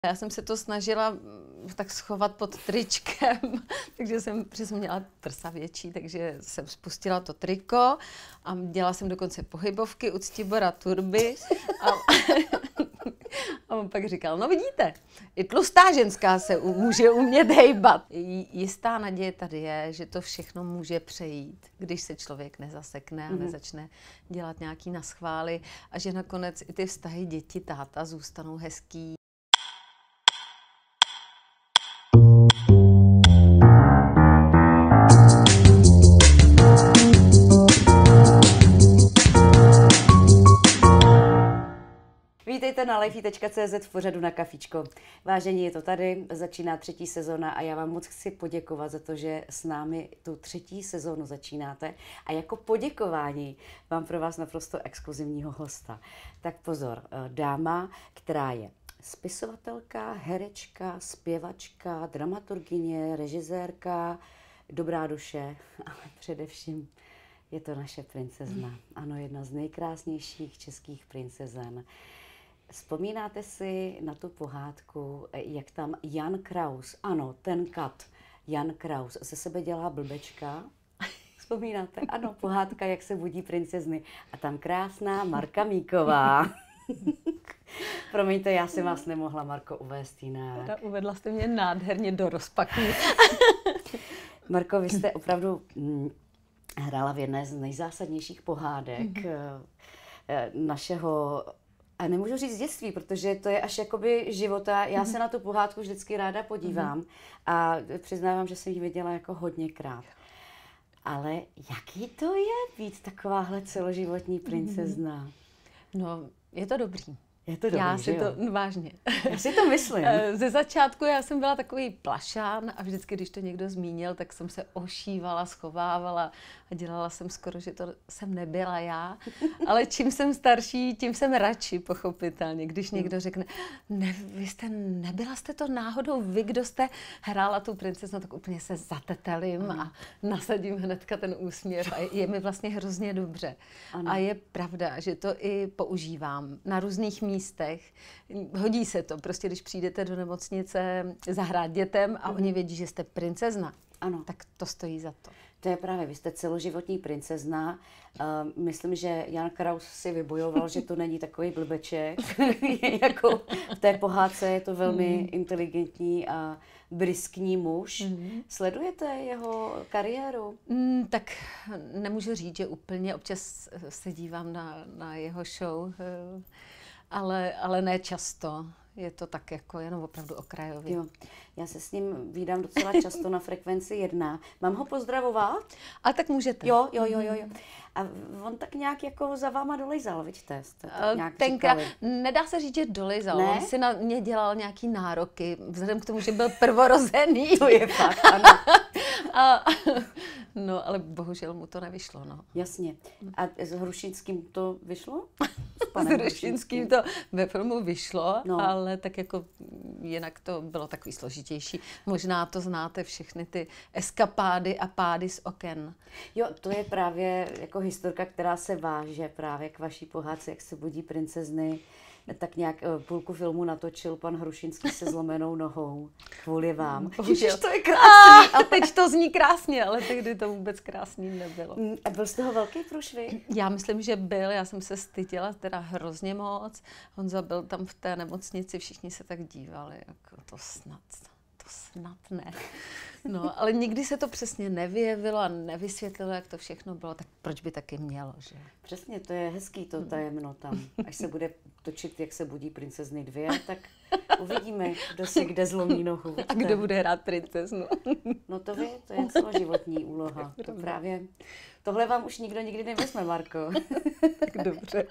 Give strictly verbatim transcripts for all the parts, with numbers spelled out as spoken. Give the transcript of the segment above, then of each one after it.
Já jsem se to snažila tak schovat pod tričkem, takže jsem, protože jsem měla prsa větší, takže jsem spustila to triko a dělala jsem dokonce pohybovky u Ctibora Turby. A, a on pak říkal, no vidíte, i tlustá ženská se u, může umět hejbat. Jistá naděje tady je, že to všechno může přejít, když se člověk nezasekne a nezačne dělat nějaký naschvály a že nakonec i ty vztahy děti-táta zůstanou hezký. Vítejte na lifey tečka cé zet v pořadu Na kafíčko. Vážení, je to tady, začíná třetí sezona a já vám moc chci poděkovat za to, že s námi tu třetí sezonu začínáte. A jako poděkování mám pro vás naprosto exkluzivního hosta. Tak pozor, dáma, která je spisovatelka, herečka, zpěvačka, dramaturgyně, režisérka, dobrá duše, ale především je to naše princezna. Ano, jedna z nejkrásnějších českých princezen. Vzpomínáte si na tu pohádku, jak tam Jan Kraus, ano, ten kat, Jan Kraus, ze sebe dělá blbečka? Vzpomínáte? Ano, pohádka, jak se budí princezny. A tam krásná Marka Míková. Promiňte, já jsem vás nemohla, Marko, uvést jinak. Teda uvedla jste mě nádherně do rozpaku. Marko, vy jste opravdu hm, hrála v jedné z nejzásadnějších pohádek mm-hmm. našeho, a nemůžu říct dětství, protože to je až jakoby života. Já se na tu pohádku vždycky ráda podívám mm-hmm. a přiznávám, že jsem ji viděla jako hodněkrát. Ale jaký to je být takováhle celoživotní princezna? No, je to dobrý. Je to dobrý, já si jo? to, vážně. Já si to myslím. Ze začátku já jsem byla takový plašán a vždycky, když to někdo zmínil, tak jsem se ošívala, schovávala a dělala jsem skoro, že to jsem nebyla já. Ale čím jsem starší, tím jsem radši, pochopitelně. Když někdo řekne, ne, vy jste, nebyla jste to náhodou vy, kdo jste hrála tu princeznu, tak úplně se zatetelím a nasadím hnedka ten úsměv a je mi vlastně hrozně dobře. Ano. A je pravda, že to i používám na různých místech. Hodí se to, prostě když přijdete do nemocnice zahrát dětem a mm. oni vědí, že jste princezna, ano. tak to stojí za to. To je právě, vy jste celoživotní princezna. Uh, myslím, že Jan Kraus si vybojoval, že to není takový blbeček. Jako v té pohádce je to velmi mm. inteligentní a briskní muž. Mm. Sledujete jeho kariéru? Mm, tak nemůžu říct, že úplně. Občas se dívám na, na jeho show, ale, ale ne často. Je to tak jako jenom opravdu okrajově. Jo. Já se s ním vídám docela často na Frekvenci jedna. Mám ho pozdravovat? A tak můžete. Jo, jo, jo, jo. jo. A on tak nějak jako za váma dolejzal, vidíte? Tenkrát, nedá se říct, že dolejzal. Ne? On si na mě dělal nějaký nároky, vzhledem k tomu, že byl prvorozený. To je fakt, ano. A, no, ale bohužel mu to nevyšlo, no. Jasně. A s Hrušínským to vyšlo? S Hrušínským to ve filmu vyšlo, no. ale tak jako jinak to bylo takový složitější. Možná to znáte všechny ty eskapády a pády z oken. Jo, to je právě jako historka, která se váže právě k vaší pohádce, jak se budí princezny. Tak nějak půlku filmu natočil pan Hrušínský se zlomenou nohou kvůli vám. Ježiš, to je krásný. A teď to zní krásně, ale tehdy to vůbec krásný nebylo. A byl z toho velký průšvih? Já myslím, že byl. Já jsem se styděla teda hrozně moc. Honza byl tam v té nemocnici, všichni se tak dívali, jako to snad, to snad ne. No, ale nikdy se to přesně nevyjevilo a nevysvětlilo, jak to všechno bylo, tak proč by taky mělo, že? Přesně, to je hezký to tajemno tam. Až se bude točit, jak se budí princezny dvě, tak uvidíme, kdo si kde zlomí nohu. A kdo bude hrát princeznu. No to vy, to je celoživotní úloha. To právě, tohle vám už nikdo nikdy nevezme, Marko. Tak dobře.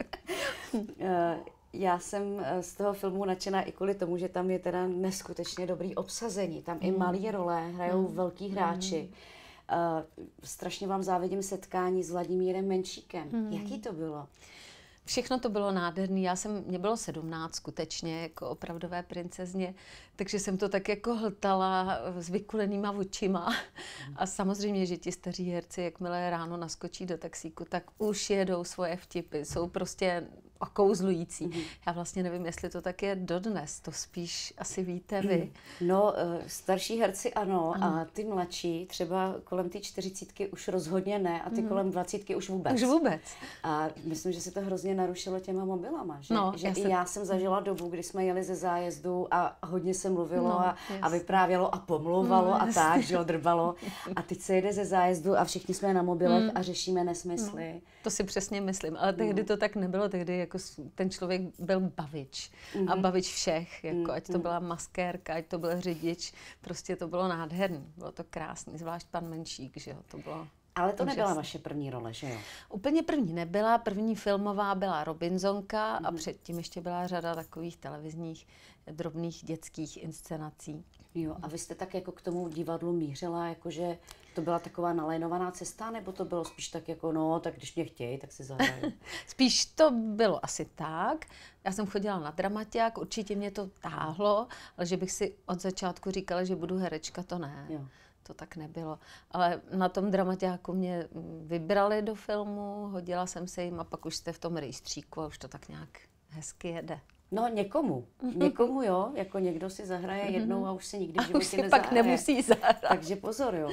Já jsem z toho filmu nadšená i kvůli tomu, že tam je teda neskutečně dobrý obsazení. Tam mm. i malý role hrajou mm. velký hráči. Uh, strašně vám závidím setkání s Vladimírem Menšíkem. Mm. Jaký to bylo? Všechno to bylo nádherné. Já jsem, mě bylo sedmnáct skutečně, jako opravdové princezně, takže jsem to tak jako hltala s vykulenýma očima. A samozřejmě, že ti staří herci, jakmile ráno naskočí do taxíku, tak už jedou svoje vtipy. Jsou prostě okouzlující. Mm. Já vlastně nevím, jestli to tak je dodnes, to spíš asi víte vy. No, starší herci ano, ano. A ty mladší, třeba kolem té čtyřicítky už rozhodně ne a ty mm. kolem dvacítky už vůbec. Už vůbec. A myslím, že se to hrozně narušilo těma mobilama, že, no, že já i jsem... já jsem zažila dobu, kdy jsme jeli ze zájezdu a hodně se mluvilo no, a, a vyprávělo a pomlouvalo no, a tak, že odrbalo. A teď se jede ze zájezdu a všichni jsme na mobilech mm. a řešíme nesmysly. No, to si přesně myslím, ale tehdy no. to tak nebylo, tehdy jako ten člověk byl bavič mm. a bavič všech, jako mm. ať to byla maskérka, ať to byl řidič, prostě to bylo nádherný, bylo to krásný, zvlášť pan Menšík, že jo, to bylo... Ale to nebyla vaše první role, že jo? Úplně první nebyla, první filmová byla Robinsonka mm. a předtím ještě byla řada takových televizních drobných dětských inscenací. Jo, a vy jste tak jako k tomu divadlu mířila, jakože to byla taková nalajnovaná cesta, nebo to bylo spíš tak jako, no, tak když mě chtějí, tak si zahrají? Spíš to bylo asi tak. Já jsem chodila na dramaťák, určitě mě to táhlo, ale že bych si od začátku říkala, že budu herečka, to ne. Jo. To tak nebylo. Ale na tom dramaťáku mě vybrali do filmu, hodila jsem se jim a pak už jste v tom rejstříku a už to tak nějak hezky jede. No někomu, někomu jo, jako někdo si zahraje jednou a už si nikdy v životě už si nezahraje. pak nemusí zahrát. Takže pozor, jo.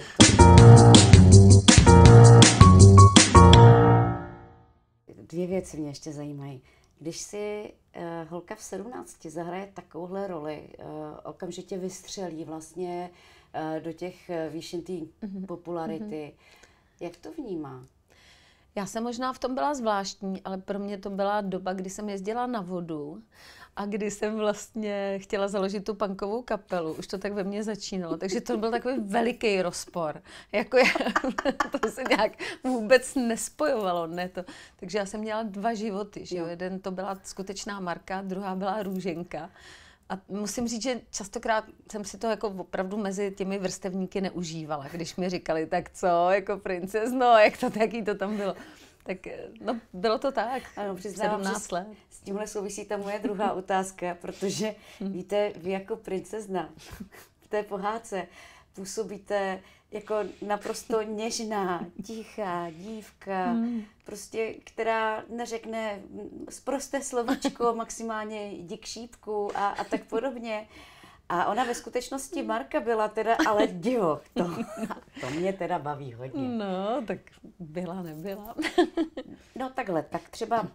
Dvě věci mě ještě zajímají. Když si uh, holka v sedmnácti zahraje takovouhle roli, uh, okamžitě vystřelí vlastně uh, do těch výšin té mm-hmm. popularity, jak to vnímá? Já jsem možná v tom byla zvláštní, ale pro mě to byla doba, kdy jsem jezdila na vodu a kdy jsem vlastně chtěla založit tu punkovou kapelu. Už to tak ve mně začínalo, takže to byl takový veliký rozpor. Jako já, to se nějak vůbec nespojovalo, ne to. Takže já jsem měla dva životy, že jo? Jeden to byla skutečná Marka, druhá byla Růženka. A musím říct, že častokrát jsem si to jako opravdu mezi těmi vrstevníky neužívala, když mi říkali, tak co, jako princezno, jak to, jaký to tam bylo. Tak no, bylo to tak, ano, sedmnáct let. S tímhle souvisí ta moje druhá otázka, protože hmm. víte, vy jako princezna v té pohádce působíte jako naprosto něžná, tichá dívka, hmm. prostě, která neřekne sprosté slovíčko, maximálně dík šípku a, a tak podobně. A ona ve skutečnosti Marka byla teda, ale divoch, to, to mě teda baví hodně. No, tak byla, nebyla. No takhle, tak třeba,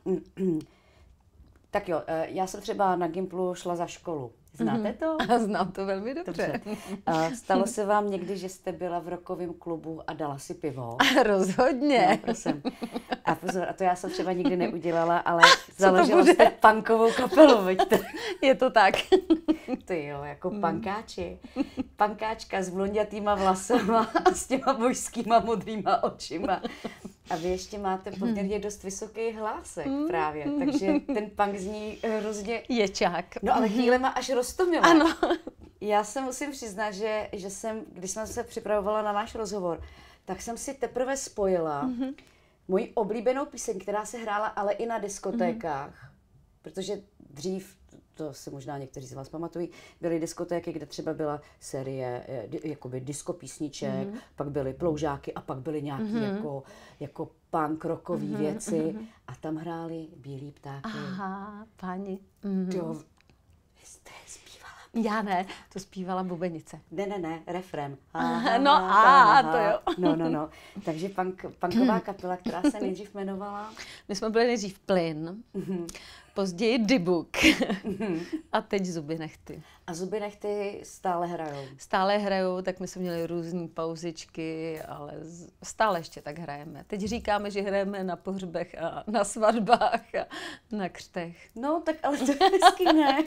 tak jo, já jsem třeba na Gimplu šla za školu. Znáte to? A znám to velmi dobře. dobře. A stalo se vám někdy, že jste byla v rockovém klubu a dala si pivo? A rozhodně. No, prosím. A pozor, a to já jsem třeba nikdy neudělala, ale založila jste punkovou kapelu, veďte. Je to tak. Ty jo, jako punkáči. Punkáčka s blondětýma vlasama a s těma božskýma modrýma očima. A vy ještě máte poměrně dost vysoký hlásek právě, takže ten punk zní hrozně... Ječák. No ale chvílema až roztomilé. Ano. Já se musím přiznat, že, že jsem, když jsem se připravovala na náš rozhovor, tak jsem si teprve spojila mm-hmm. moji oblíbenou píseň, která se hrála ale i na diskotékách, mm-hmm. protože dřív, to si možná někteří z vás pamatují, byly diskotéky, kde třeba byla série jakoby disco písniček, mm-hmm. pak byly ploužáky a pak byly nějaký mm-hmm. jako, jako punk rockový mm-hmm. věci mm-hmm. a tam hráli Bílý ptáky. Aha, páni. Mm-hmm. Jo, vy jste zpívala. Já ne, to zpívala bubenice. Ne, ne, ne, refrén. No a to jo. No, no, no. Takže punk, punková kapela, která se nejdřív jmenovala? My jsme byli nejdřív Plyn, mm-hmm. později Dybuk mm-hmm. a teď Zuby nechty. A Zuby nechty stále hrajou? Stále hrajou, tak my jsme měli různé pauzičky, ale stále ještě tak hrajeme. Teď říkáme, že hrajeme na pohřbech a na svatbách a na křtech. No, tak ale to je hezky, ne?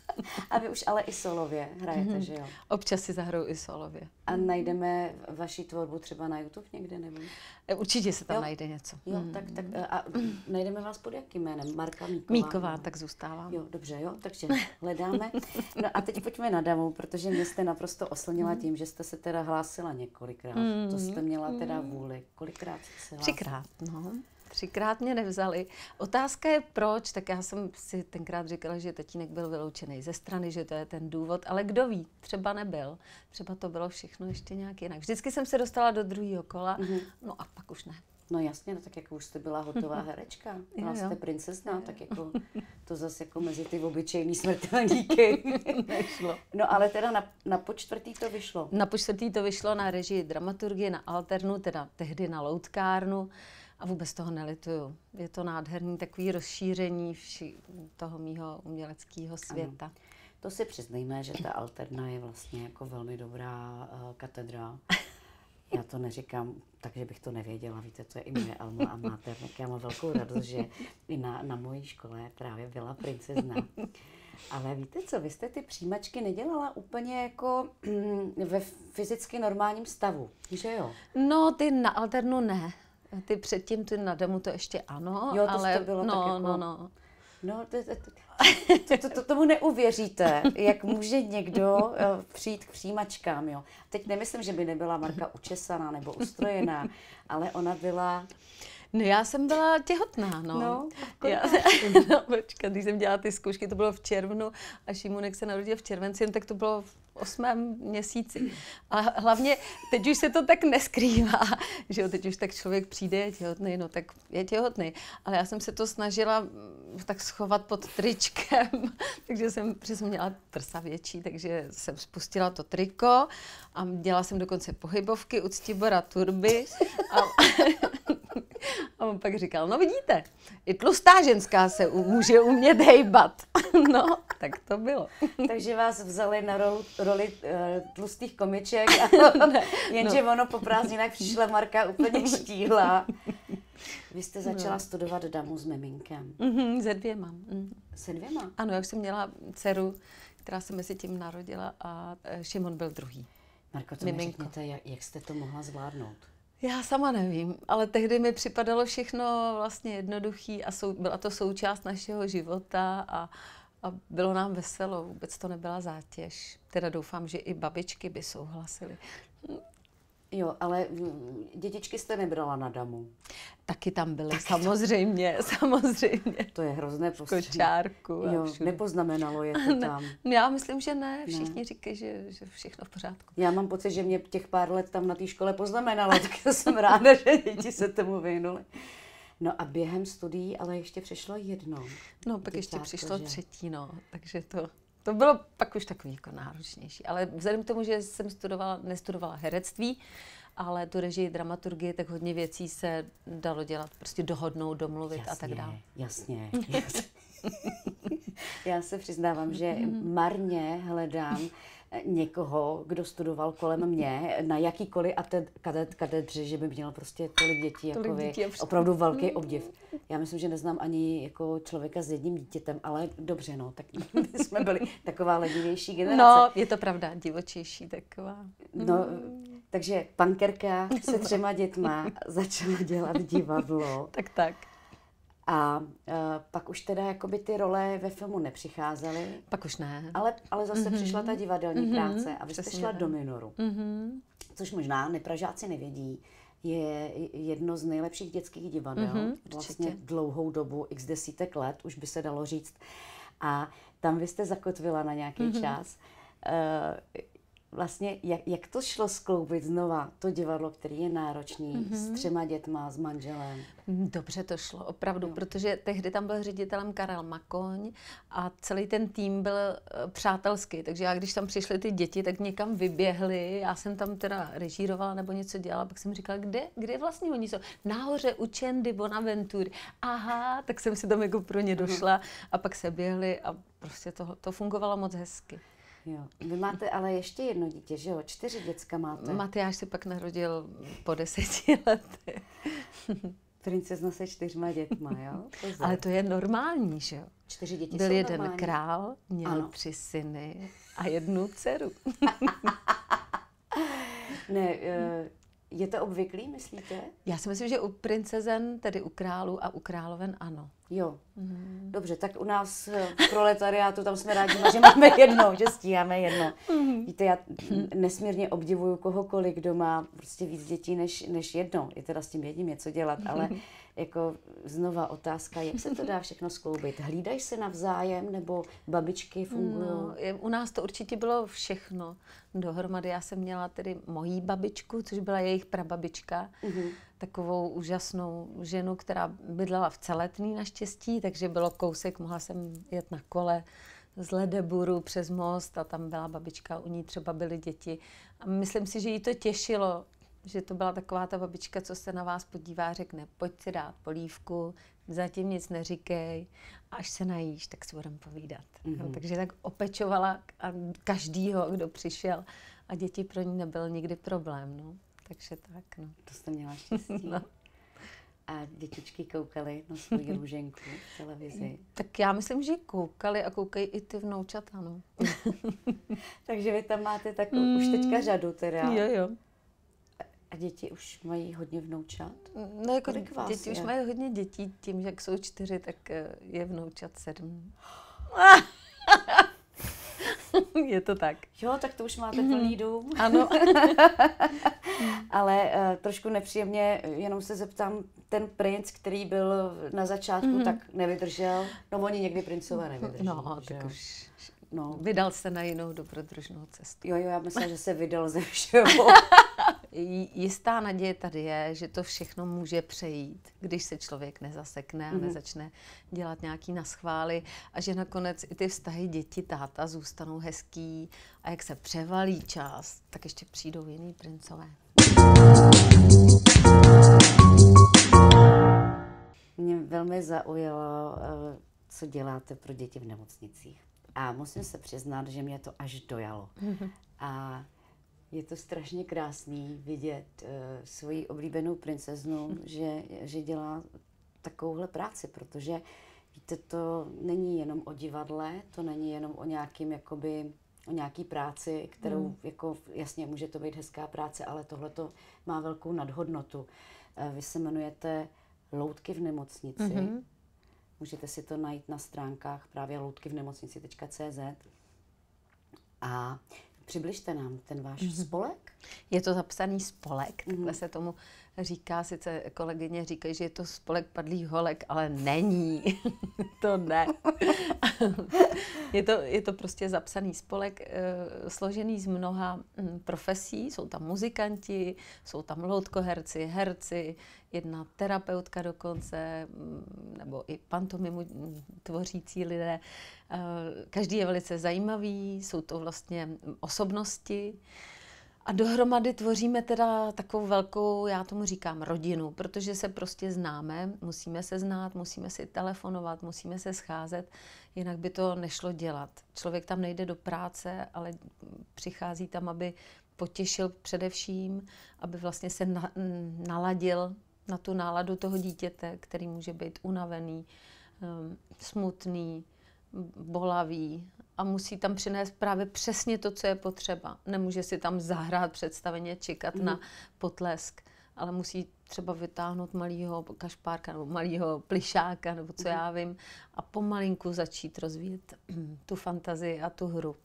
A vy už ale i solově hrajete, mm-hmm. že jo? Občas si zahraju i solově. A najdeme vaši tvorbu třeba na YouTube někde, nebo? Určitě se tam jo. najde něco. Jo, mm. tak, tak a najdeme vás pod jakým jménem? Marka Míková? Míková, tak zůstávám. Jo, dobře, jo, takže hledáme. No a teď pojďme na damu, protože mě jste naprosto oslnila tím, že jste se teda hlásila několikrát. Mm. To jste měla teda vůli. Kolikrát jste se hlásila? Třikrát, no. Třikrát mě nevzali. Otázka je proč, tak já jsem si tenkrát říkala, že tatínek byl vyloučený ze strany, že to je ten důvod, ale kdo ví, třeba nebyl. Třeba to bylo všechno ještě nějak jinak. Vždycky jsem se dostala do druhého kola, mm-hmm. no a pak už ne. No jasně, no tak jako už jste byla hotová herečka, byla jste princezna, tak jako to zase jako mezi ty obyčejný smrtelníky. Nešlo. No ale teda na, na počtvrtý to vyšlo. Na počtvrtý to vyšlo na režii dramaturgie, na alternu, teda tehdy na loutkárnu a vůbec toho nelituju. Je to nádherný takový rozšíření vši, toho mýho uměleckého světa. Ano. To si přiznejme, že ta alterna je vlastně jako velmi dobrá uh, katedra. Já to neříkám, takže bych to nevěděla. Víte, to je i moje alma mater. Tak já mám velkou radost, že i na, na mojí škole právě byla princezna. Ale víte co, vy jste ty přijímačky nedělala úplně jako mm, ve fyzicky normálním stavu, že jo? No, ty na alternu ne. Ty předtím, ty na demo to ještě ano, jo, to ale bylo no, tak jako... no, no. No, to, to, to, to, to, tomu neuvěříte, jak může někdo uh, přijít k přijímačkám, jo. Teď nemyslím, že by nebyla Marka učesaná nebo ustrojená, ale ona byla... No já jsem byla těhotná, no. No, já, no počkat, když jsem dělala ty zkoušky, to bylo v červnu a Šimunek se narodil v červenci, tak to bylo v osmém měsíci. A hlavně teď už se to tak neskrývá, že jo, teď už tak člověk přijde, je těhotný, no tak je těhotný. Ale já jsem se to snažila tak schovat pod tričkem, takže jsem, protože jsem měla prsa větší, takže jsem spustila to triko a dělala jsem dokonce pohybovky u Ctibora Turby. A, a on pak říkal, no vidíte, i tlustá ženská se u, může umět hejbat. No, tak to bylo. Takže vás vzali na roli, roli uh, tlustých komiček, a, jenže no. ono po prázdninách přišla Marka úplně štíhla. Vy jste začala no. studovat damu s miminkem. Mm-hmm, se dvěma. Mm. Se dvěma? Ano, já už jsem měla dceru, která se mezi tím narodila a Šimon byl druhý. Marko, to mi řekněte, jak, jak jste to mohla zvládnout? Já sama nevím, ale tehdy mi připadalo všechno vlastně jednoduchý a sou, byla to součást našeho života a, a bylo nám veselo, vůbec to nebyla zátěž. Teda doufám, že i babičky by souhlasily. Jo, ale dětičky jste nebrala na damu. Taky tam byly, samozřejmě, samozřejmě. To je hrozné prostě. Kočárku. Jo, nepoznamenalo je to tam. Ne, já myslím, že ne. Všichni ne. říkají, že, že všechno v pořádku. Já mám pocit, že mě těch pár let tam na té škole poznamenalo, tak jsem ráda, že děti se tomu věnuly. No a během studií ale ještě přišlo jedno. No, pak ještě přišlo že... třetí, no, takže to... To bylo pak už takový jako náročnější, ale vzhledem k tomu, že jsem studovala, nestudovala herectví, ale tu režii, dramaturgii, tak hodně věcí se dalo dělat, prostě dohodnout, domluvit jasně, a tak dále. Jasně, jasně. Já se přiznávám, že marně hledám někoho, kdo studoval kolem mě na jakýkoliv kadet, katedře, že by měl prostě tolik dětí, tolik jako dětí vy, opravdu velký obdiv. Já myslím, že neznám ani jako člověka s jedním dítětem, ale dobře, no, tak my jsme byli taková ledivější generace. No, je to pravda, divočejší taková. No, takže pankerka se třema dětma začala dělat divadlo. Tak, tak. A uh, pak už teda jakoby ty role ve filmu nepřicházely. Pak už ne. Ale, ale zase mm-hmm. přišla ta divadelní mm-hmm. práce a vy jste šla ne. do Minoru. Mm-hmm. Což možná nepražáci nevědí, je jedno z nejlepších dětských divadel. Mm-hmm, vlastně dlouhou dobu, x desítek let, už by se dalo říct. A tam vy jste zakotvila na nějaký mm-hmm. čas. Uh, Vlastně, jak, jak to šlo skloubit znova, to divadlo, který je náročný, mm-hmm. s třema dětma, s manželem? Dobře to šlo, opravdu, no. Protože tehdy tam byl ředitelem Karel Makoň a celý ten tým byl uh, přátelský, takže já, když tam přišly ty děti, tak někam vyběhly, já jsem tam teda režírovala nebo něco dělala, pak jsem říkala, kde, kde vlastně oni jsou? Nahoře u Čendy Bonaventury. Aha, tak jsem si tam jako pro ně došla a pak se běhli a prostě to, to fungovalo moc hezky. Jo. Vy máte ale ještě jedno dítě, že jo? Čtyři děcka máte. Matyáš se pak narodil po deseti letech. Princezna se čtyřma dětma, jo? Pozor. Ale to je normální, že jo? Čtyři děti Byl jsou jeden normální. král, měl ano. tři syny a jednu dceru. Ne, je to obvyklý, myslíte? Já si myslím, že u princezen, tedy u králů a u královen ano. Jo, mm. Dobře, tak u nás v proletariátu tam jsme rádi, že máme jedno, že stíháme jedno. Mm. Víte, já nesmírně obdivuju kohokoliv, kdo má prostě víc dětí než, než jedno. Je teda s tím jedním něco dělat, ale jako znova otázka, jak se to dá všechno skloubit? Hlídají se navzájem nebo babičky fungují? No, u nás to určitě bylo všechno dohromady. Já jsem měla tedy mojí babičku, což byla jejich prababička. Mm-hmm. takovou úžasnou ženu, která bydlela v Celetný naštěstí, takže bylo kousek, mohla jsem jet na kole z Ledeburu přes most a tam byla babička, u ní třeba byly děti. A myslím si, že jí to těšilo, že to byla taková ta babička, co se na vás podívá, řekne, pojď si dát polívku, zatím nic neříkej, až se najíš, tak si budeme povídat. Mm-hmm. No, takže tak opečovala každýho, kdo přišel a děti pro ní nebyl nikdy problém. No. Takže tak, no. To jste měla štěstí. No. A dětičky koukaly na svou růženku v televizi? Tak já myslím, že koukali a koukají i ty vnoučata, no. Takže vy tam máte takovou mm. už teďka řadu teda. Jo, jo. A děti už mají hodně vnoučat? No jako děti je? Už mají hodně dětí, tím, že jak jsou čtyři, tak je vnoučat sedm. Je to tak. Jo, tak to už máte plný dům. Ano. Ale uh, trošku nepříjemně, jenom se zeptám, ten princ, který byl na začátku, mm-hmm. tak nevydržel. No oni někdy princové nevydrží. No, tak už no. Vydal se na jinou dobrodružnou cestu. Jo, jo, já myslím, že se vydal ze všeho. Jistá naděje tady je, že to všechno může přejít, když se člověk nezasekne a mm-hmm. nezačne dělat nějaký naschvály a že nakonec i ty vztahy děti-táta zůstanou hezký a jak se převalí čas, tak ještě přijdou jiný princové. Mě velmi zaujalo, co děláte pro děti v nemocnicích. A musím se přiznat, že mě to až dojalo. Mm-hmm. A je to strašně krásný vidět uh, svoji oblíbenou princeznu, mm. že, že dělá takovouhle práci, protože víte, to není jenom o divadle, to není jenom o nějakým, jakoby, o nějaký práci, kterou, mm. jako, jasně, může to být hezká práce, ale tohle to má velkou nadhodnotu. Uh, vy se jmenujete Loutky v nemocnici. Mm-hmm. Můžete si to najít na stránkách právě loutky v nemocnici tečka cé zet. A přibližte nám ten váš mm-hmm. spolek. Je to zapsaný spolek, mm-hmm. takhle se tomu říká, sice kolegyně říkají, že je to spolek padlých holek, ale není. To ne. je, to, je to prostě zapsaný spolek, uh, složený z mnoha um, profesí. Jsou tam muzikanti, jsou tam loutkoherci, herci, jedna terapeutka dokonce, um, nebo i pantomimu um, tvořící lidé. Uh, každý je velice zajímavý, jsou to vlastně osobnosti. A dohromady tvoříme teda takovou velkou, já tomu říkám, rodinu, protože se prostě známe, musíme se znát, musíme si telefonovat, musíme se scházet, jinak by to nešlo dělat. Člověk tam nejde do práce, ale přichází tam, aby potěšil především, aby vlastně se na, naladil na tu náladu toho dítěte, který může být unavený, um, smutný, bolavý. A musí tam přinést právě přesně to, co je potřeba. Nemůže si tam zahrát představeně, čekat mm. na potlesk, ale musí třeba vytáhnout malýho kašpárka nebo malýho plišáka, nebo co mm. já vím, a pomalinku začít rozvíjet tu fantazii a tu hru.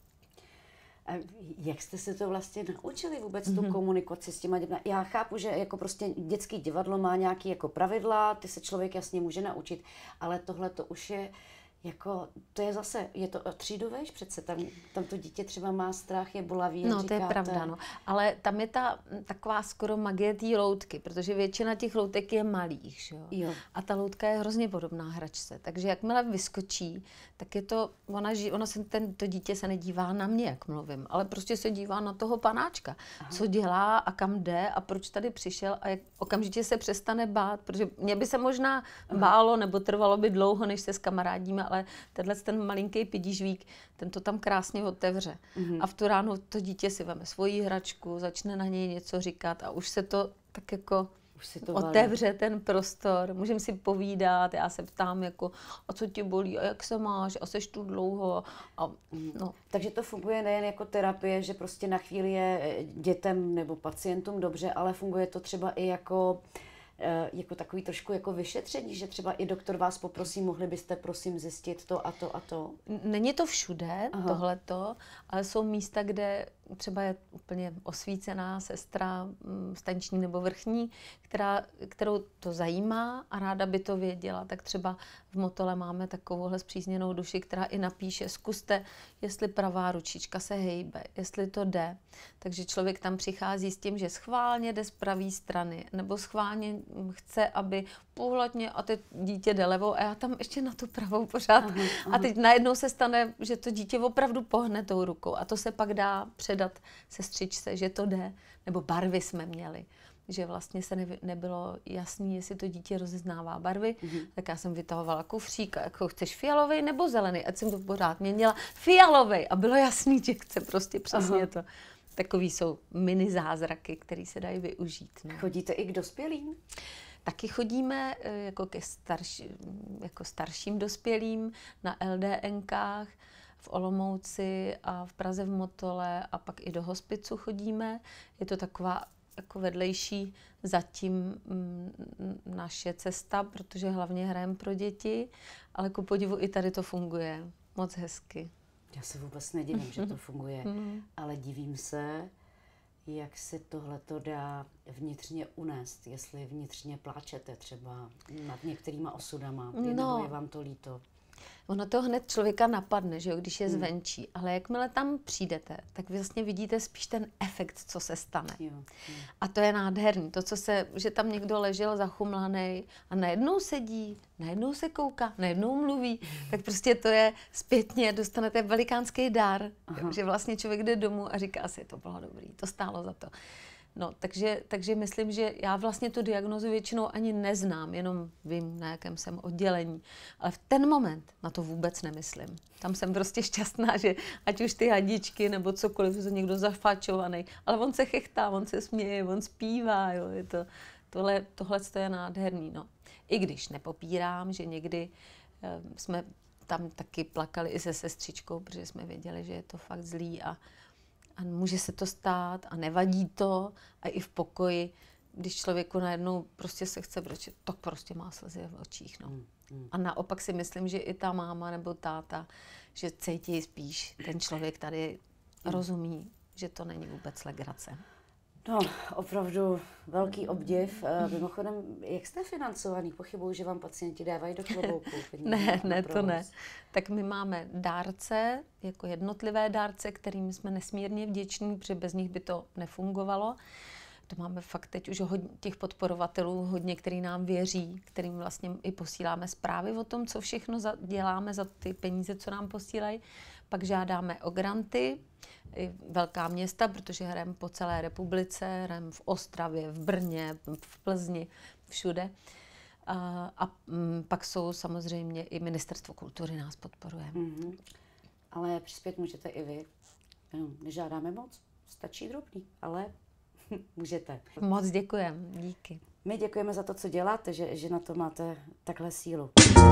A jak jste se to vlastně naučili vůbec, mm-hmm. tu komunikaci s těma dětmi? Já chápu, že jako prostě dětské divadlo má nějaké jako pravidla, ty se člověk jasně může naučit, ale tohle to už je jako, to je zase, je to třídovejš přece, tam, tam to dítě třeba má strach, je bolavý, no, říkáte. To je pravda, no. Ale tam je ta taková skoro magie té loutky, protože většina těch loutek je malých, že jo? Jo. A ta loutka je hrozně podobná hračce, takže jakmile vyskočí, tak je to, ona, ona se, ten, to dítě se nedívá na mě, jak mluvím, ale prostě se dívá na toho panáčka, aha. co dělá a kam jde a proč tady přišel a jak okamžitě se přestane bát, protože mě by se možná aha. bálo nebo trvalo by dlouho, než se skamarádíme, ale tenhle ten malinký pidížvík, ten to tam krásně otevře. Mm-hmm. A v tu ránu to dítě si veme svoji hračku, začne na něj něco říkat a už se to tak jako už se to otevře valí. Ten prostor. Můžeme si povídat, já se ptám jako, a co tě bolí, a jak se máš, a seš tu dlouho. A, no. Takže to funguje nejen jako terapie, že prostě na chvíli je dětem nebo pacientům dobře, ale funguje to třeba i jako jako takový trošku jako vyšetření, že třeba i doktor vás poprosí, mohli byste prosím zjistit to a to a to? Není to všude, aha. tohleto, ale jsou místa, kde třeba je úplně osvícená sestra, staniční nebo vrchní, která, kterou to zajímá a ráda by to věděla. Tak třeba v Motole máme takovouhle spřízněnou duši, která i napíše, zkuste, jestli pravá ručička se hejbe, jestli to jde. Takže člověk tam přichází s tím, že schválně jde z pravé strany, nebo schválně chce, aby pohladně a teď dítě jde levou a já tam ještě na tu pravou pořád. Aha, aha. A teď najednou se stane, že to dítě opravdu pohne tou rukou a to se pak dá předat sestřičce, že to jde. Nebo barvy jsme měli, že vlastně se ne, nebylo jasný, jestli to dítě rozeznává barvy, mm-hmm. tak já jsem vytahovala kufřík, jako chceš fialovej nebo zelený, ať jsem to pořád měnila, fialovej a bylo jasný, že chce prostě přesně Aha. to. Takový jsou mini zázraky, které se dají využít. No. Chodíte i k dospělým? Taky chodíme jako ke starší, jako starším dospělým na LDNkách, v Olomouci a v Praze v Motole a pak i do hospicu chodíme. Je to taková jako vedlejší zatím m, naše cesta, protože hlavně hrajeme pro děti, ale ku podivu i tady to funguje moc hezky. Já se vůbec nedivím, že to funguje, ale divím se, jak se tohleto dá vnitřně unést, jestli vnitřně pláčete třeba nad některýma osudama, no. nebo je vám to líto. Ono to hned člověka napadne, že jo, když je zvenčí, hmm. ale jakmile tam přijdete, tak vlastně vidíte spíš ten efekt, co se stane. Jo, jo. A to je nádherný, to, co se, že tam někdo ležel zachumlanej a najednou sedí, najednou se kouká, najednou mluví, tak prostě to je zpětně, dostanete velikánský dar, jo, že vlastně člověk jde domů a říká si, to bylo dobrý, to stálo za to. No, takže, takže myslím, že já vlastně tu diagnózu většinou ani neznám, jenom vím, na jakém jsem oddělení. Ale v ten moment na to vůbec nemyslím. Tam jsem prostě šťastná, že ať už ty hadičky nebo cokoliv, že někdo zafačovaný, ale on se chechtá, on se směje, on zpívá, jo, je to, tohle, tohle je nádherný, no. I když nepopírám, že někdy um, jsme tam taky plakali i se sestřičkou, protože jsme věděli, že je to fakt zlý a A může se to stát a nevadí to a i v pokoji, když člověku najednou prostě se chce brečet, tak prostě má slzy v očích. No. Mm, mm. A naopak si myslím, že i ta máma nebo táta, že cítí spíš, ten člověk tady mm. rozumí, že to není vůbec legrace. No, opravdu velký obdiv. Mimochodem, jak jste financovaný? Pochybuju, že vám pacienti dávají do klobouku. ne, ne, to ne. Tak my máme dárce, jako jednotlivé dárce, kterým jsme nesmírně vděční, protože bez nich by to nefungovalo. To máme fakt teď už hodně těch podporovatelů, hodně, který nám věří, kterým vlastně i posíláme zprávy o tom, co všechno za, děláme za ty peníze, co nám posílají. Pak žádáme o granty, i velká města, protože hrajeme po celé republice, hrajeme v Ostravě, v Brně, v Plzni, všude. A, a m, pak jsou samozřejmě i Ministerstvo kultury nás podporuje. Mm-hmm. Ale přispět můžete i vy. Nežádáme moc, stačí drobný, ale můžete. Moc děkujeme, díky. My děkujeme za to, co děláte, že, že na to máte takhle sílu.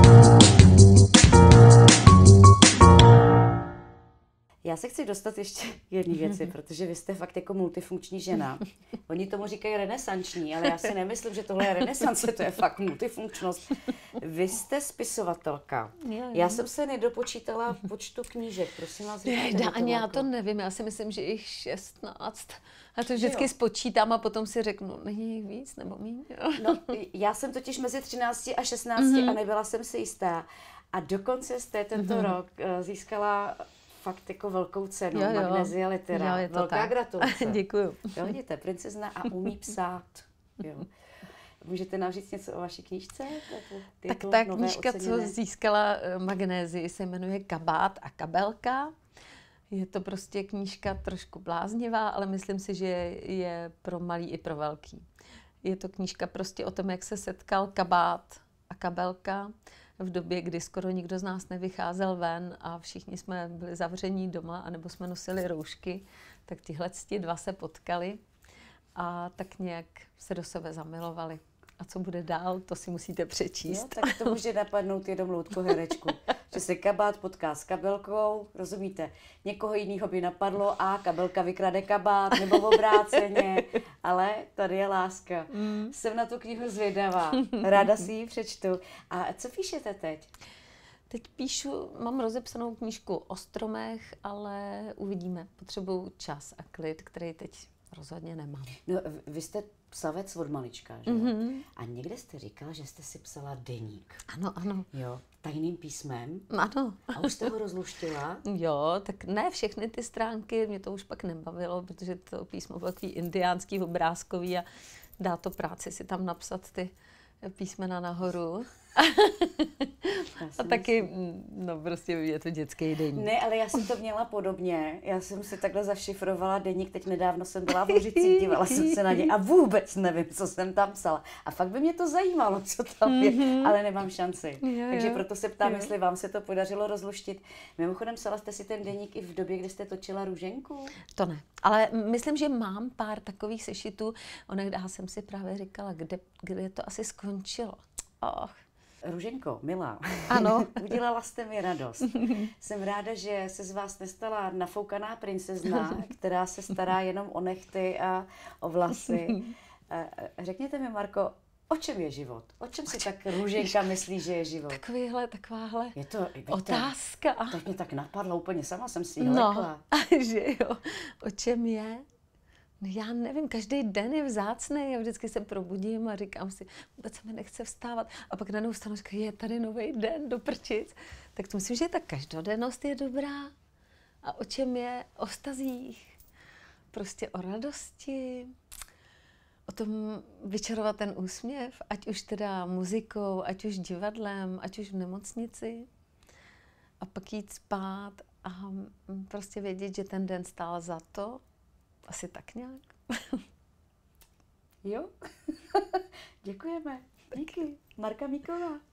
Já se chci dostat ještě jedné věci, protože vy jste fakt jako multifunkční žena. Oni tomu říkají renesanční, ale já si nemyslím, že tohle je renesance, to je fakt multifunkčnost. Vy jste spisovatelka. Já jsem se nedopočítala počtu knížek, prosím vás. Ne, ani já to nevím, já si myslím, že jich šestnáct. A to vždycky jo. spočítám a potom si řeknu, není jich víc nebo míň. No, já jsem totiž mezi třinácti a šestnácti mm-hmm. a nebyla jsem si jistá. A dokonce jste tento mm-hmm. rok získala fakt jako velkou cenu, jo, jo. Magnesia Litera. Jo, velká tak. Gratulace. Děkuju. Jo, vidíte, princezna a umí psát. Jo. Můžete nám říct něco o vaší knížce? Tak ta knížka, oceněné? Co získala Magnézii, se jmenuje Kabát a kabelka. Je to prostě knížka trošku bláznivá, ale myslím si, že je pro malý i pro velký. Je to knížka prostě o tom, jak se setkal kabát a kabelka v době, kdy skoro nikdo z nás nevycházel ven a všichni jsme byli zavření doma, anebo jsme nosili roušky, tak tihle dva se potkali a tak nějak se do sebe zamilovali. A co bude dál, to si musíte přečíst. Jo, tak to může napadnout jenom loutko herečku. Že se kabát potká s kabelkou, rozumíte? Někoho jiného by napadlo, a kabelka vykrade kabát, nebo obráceně, ale tady je láska. Mm. Jsem na tu knihu zvědavá, ráda si ji přečtu. A co píšete teď? Teď píšu, mám rozepsanou knížku o stromech, ale uvidíme. Potřebuju čas a klid, který teď rozhodně nemám. No, vy jste psavec od malička, že mm-hmm. A někde jste říkala, že jste si psala deník. Ano, ano. Jo, tajným písmem. Ano. A už jste ho rozluštila? Jo, tak ne všechny ty stránky, mě to už pak nebavilo, protože to písmo bylo takový indiánský, obrázkový a dá to práci si tam napsat ty písmena nahoru. A taky, no prostě je to dětský deník. Ne, ale já jsem to měla podobně. Já jsem si takhle zašifrovala deník, teď nedávno jsem byla v Lužicích, dívala jsem se na něj a vůbec nevím, co jsem tam psala. A fakt by mě to zajímalo, co tam je, mm-hmm. ale nemám šanci. Jo, Takže jo. proto se ptám, jo. jestli vám se to podařilo rozluštit. Mimochodem, psala jste si ten deník i v době, kdy jste točila Růženku? To ne, ale myslím, že mám pár takových sešitů. Onehdy jsem si právě říkala, kde, kde to asi skončilo. Oh. Růženko, milá, ano. Udělala jste mi radost. Jsem ráda, že se z vás nestala nafoukaná princezna, která se stará jenom o nehty a o vlasy. Řekněte mi, Marko, o čem je život? O čem si tak Růženka myslí, že je život? Takovýhle, takováhle je to, víte, otázka. Tak mě tak napadlo úplně, sama jsem si ji no, lekla. že jo, o čem je? No já nevím, každý den je vzácný, já vždycky se probudím a říkám si, vůbec se mi nechce vstávat. A pak najednou vstanu a říkám, je tady nový den, do prčic. Tak to myslím, že ta každodennost je dobrá. A o čem je? O vztazích. Prostě o radosti. O tom vyčarovat ten úsměv, ať už teda muzikou, ať už divadlem, ať už v nemocnici. A pak jít spát a prostě vědět, že ten den stál za to. Asi tak nějak. Jo? Děkujeme. Díky. Marka Míková.